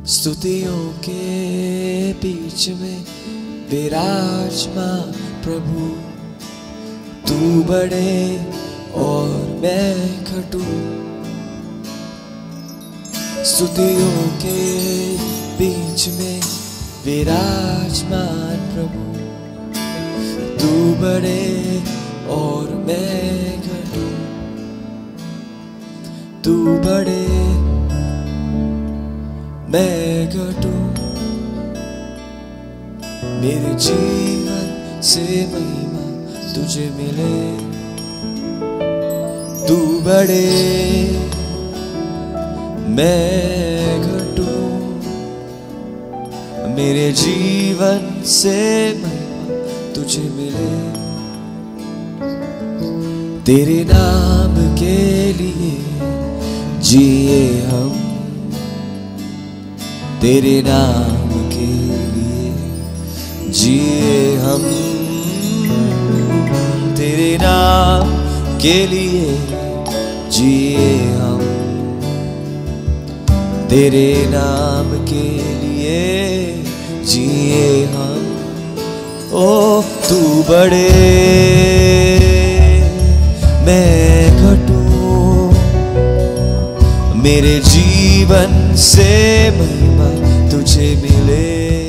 स्तुतियों के बीच में विराजमान प्रभु, तू बढ़े और मैं घटूं। स्तुतियों के बीच में विराजमान प्रभु, तू बढ़े और मैं घटूं। तू बढ़े मैं घटूं, मेरे जीवन से महिमा तुझे मिले। तू बढ़े मैं घटूं, मेरे जीवन से महिमा तुझे मिले। तेरे नाम के लिए जिए हम, तेरे नाम के लिए जिए हम। तेरे नाम के लिए जिए हम, तेरे नाम के लिए जिए हम। ओ तू बढ़े मैं घटूं, मेरे जीवन से महिमा तुझे मिले।